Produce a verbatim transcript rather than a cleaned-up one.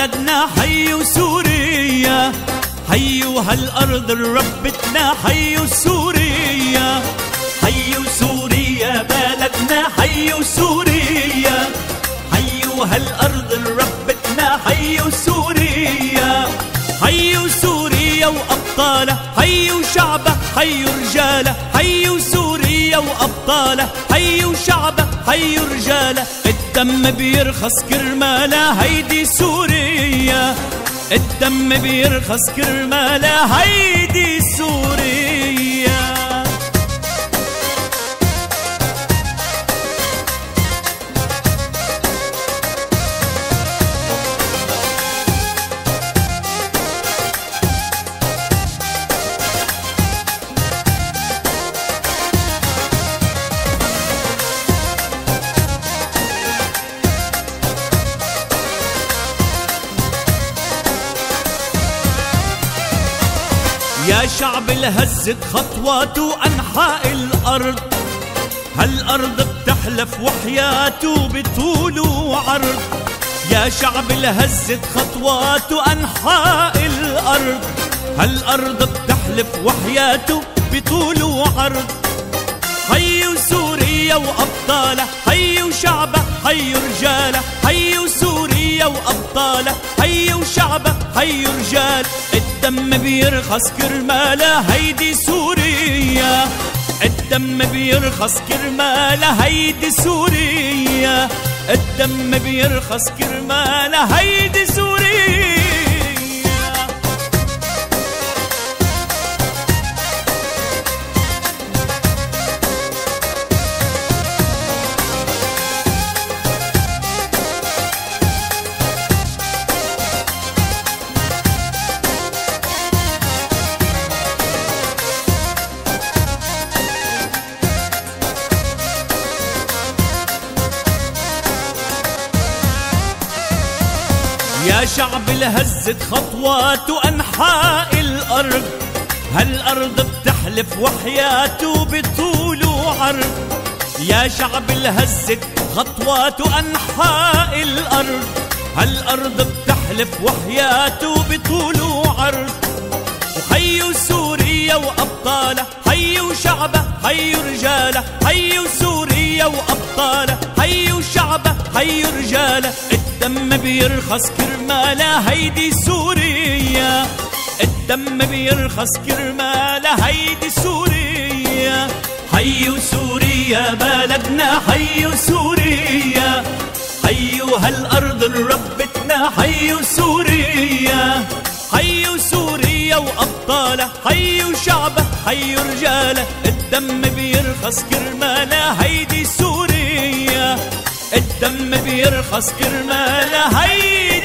بلدنا حيوا سوريا، حيوا هالأرض ربتنا، حيوا سوريا، حيوا سوريا بلدنا، حيوا سوريا، حيوا هالأرض ربتنا، حيوا سوريا، حيوا سوريا وأبطالها، حيوا شعبها، حيوا رجالها، حيوا سوريا وأبطالها، حيوا شعبها، حيوا رجالها. الدم بيرخص كرمالها هيدي سوريا، الدم بيرخص كرمالها هيدي سوريا. يا شعب الهزت خطواته أنحاء الأرض، هالأرض بتحلف وحياته بطول وعرض. يا شعب الهزت خطواته أنحاء الأرض، هالأرض بتحلف وحياته بطول وعرض. حيوا سوريا وأبطالها، حيوا شعبها، حيوا رجالها، حيوا سوريا وأبطالها، حيوا شعبها، حيوا رجال. الدم بيرخص كرمالها هيدي سوريا، الدم بيرخص كرمالها هيدي سوريا، الدم بيرخص كرمالها هيدي سوريا. يا شعب الهزت خطواته أنحاء الأرض، هالأرض بتحلف وحياته بطول وعرض. يا شعب الهزت خطواته أنحاء الأرض، هالأرض بتحلف وحياته بطول وعرض. وحيوا سوريا وأبطالها، حيوا شعبها، حيوا رجالها، حيوا سوريا وأبطالها، حيوا شعبها، حيوا رجالها. الدم بيرخص كرمالها هيدي سوريا، الدم بيرخص كرمالها هيدي سوريا. حيوا سوريا بلدنا، حيوا سوريا، حيوا هالأرض ربتنا، حيوا سوريا، حيوا سوريا وأبطالها، حيوا شعبها، حيوا رجالها. الدم بيرخص كرمالها هيدي سوريا، الدم بيرخص كرمالها هيدي